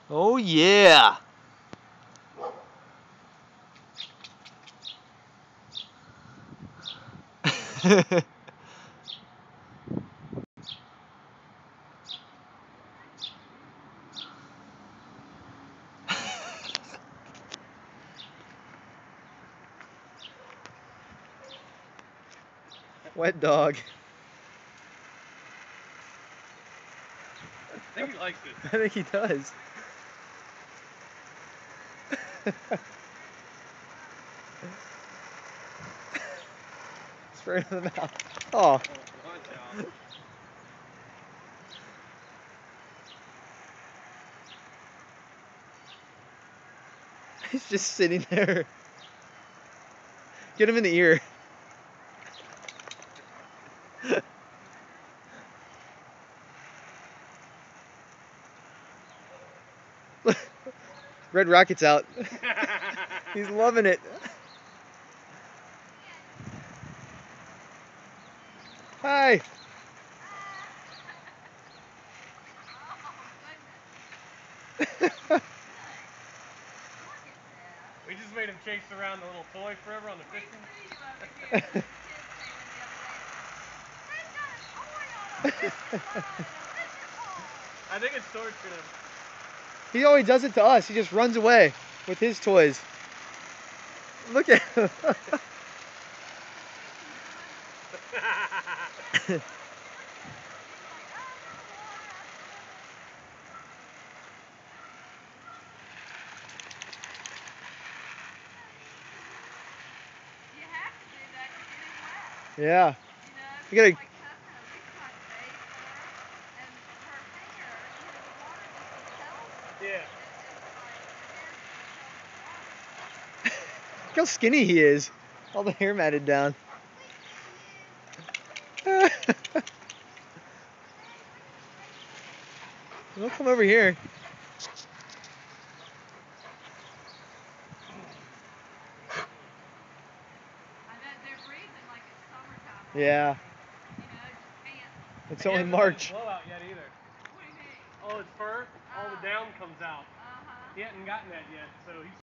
Oh yeah! Wet dog. I think he likes it. I think he does. Straight in the mouth. Oh. Watch out. He's just sitting there. Get him in the ear. Red Rocket's out. He's loving it. Hi. We just made him chase around the little toy forever on the fishing. I think it's torturing him. He always does it to us. He just runs away with his toys. Look at him. Yeah. You gotta. Yeah. Look how skinny he is. All the hair matted down. Don't come over here. Yeah. It's only March. Blow out yet either. Oh, it's fur? All the down comes out. He hadn't gotten that yet, so he's